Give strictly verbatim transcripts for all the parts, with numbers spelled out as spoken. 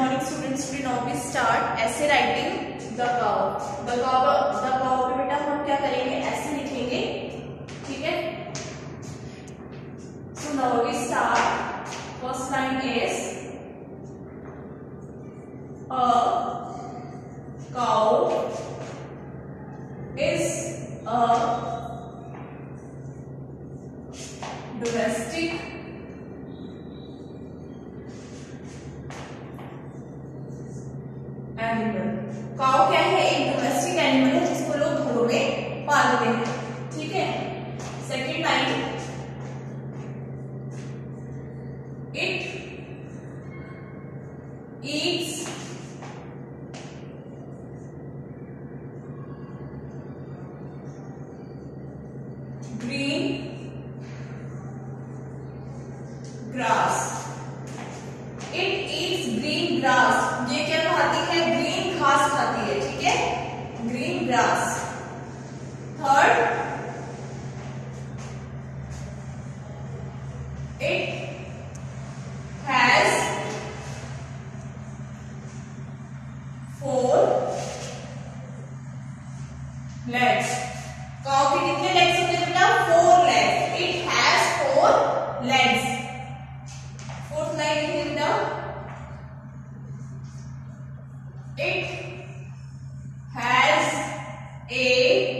morning students. Today now we start essay writing the cow. The cow the cow पे बेटा हम क्या करेंगे, ऐसे लिखेंगे, ठीक है. So now we start. First line is a cow is a domestic animal. Cow क्या है, एक डोमेस्टिक एनिमल है जिसको लोग घरों में पालते हैं, ठीक है. Second line, it eats green grass. It eats green grass. ये क्या खाती है, ग्रीन घास खाती है, ठीक है, green grass. Third, it has four legs. Cow के कितने लेग्स होते हैं बेटा, four legs. It has four legs. Fourth line लिखिए बेटा, it has a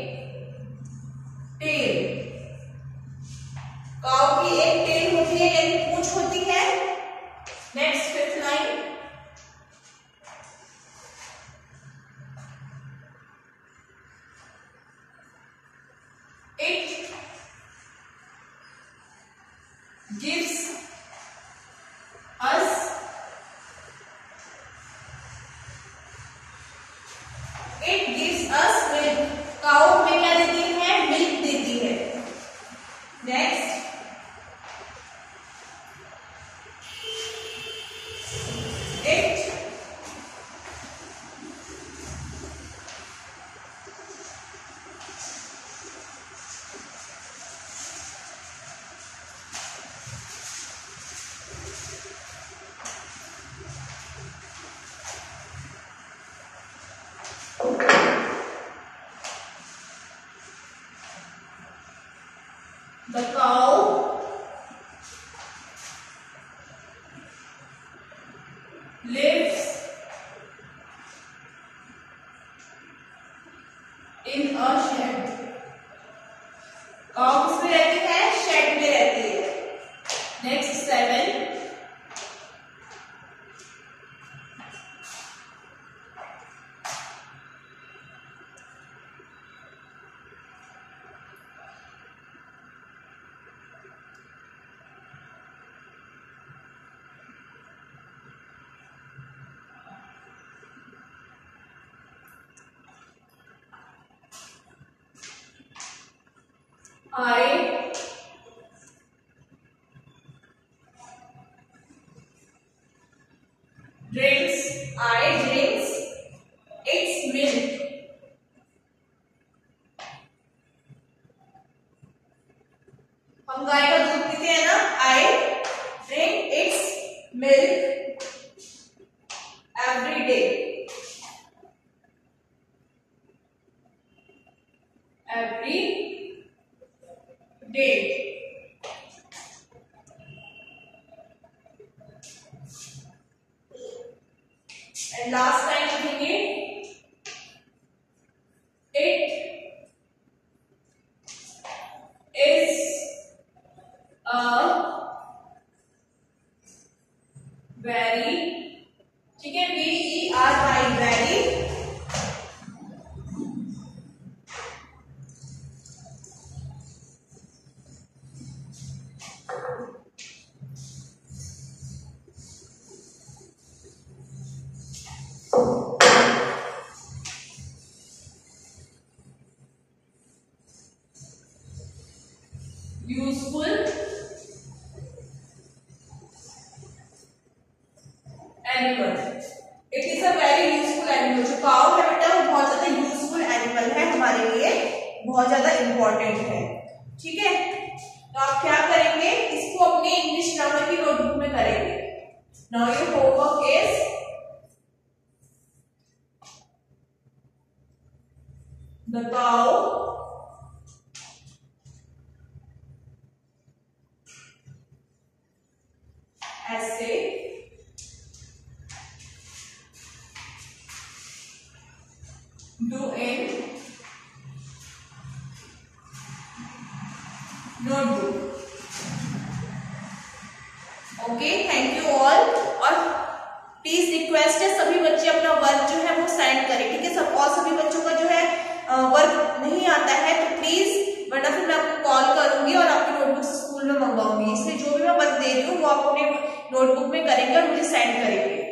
tail. काऊ की एक टेल होती है यानी पूंछ होती है. Next fifth line, it gives us It gives us milk. Cow में क्या देती है, मिल्क देती है. Next, it the cow lives in a shed. Cow किसमें रहती है, शेड में रहती है. Next seven, I drinks I drinks its milk. हम गाय का दूध पीते हैं ना. I drink its milk every day. Every day. And last line लिखेंगे, it is a very, ठीक है, V E R Y, very useful animal. It is a very useful animal. जो काऊ है बेटा वो बहुत ज्यादा यूजफुल एनिमल है, हमारे लिए बहुत ज्यादा इंपॉर्टेंट है, ठीक है. तो आप क्या करेंगे, इसको अपने इंग्लिश ग्रामर की नोटबुक में करेंगे. Now your homework is The cow essay do in notebook. Okay, thank you all. और प्लीज रिक्वेस्ट है सभी बच्चे अपना वर्क जो है वो सेंड करें, ठीक है। सब और सभी बच्चों का जो है वर्क नहीं आता है तो प्लीज, वरना फिर मैं आपको कॉल करूंगी और आपकी नोटबुक स्कूल में मंगवाऊंगी। इसलिए जो भी मैं वर्क दे रही हूँ वो आप अपने नोटबुक में करेंगे और मुझे सेंड करेंगे।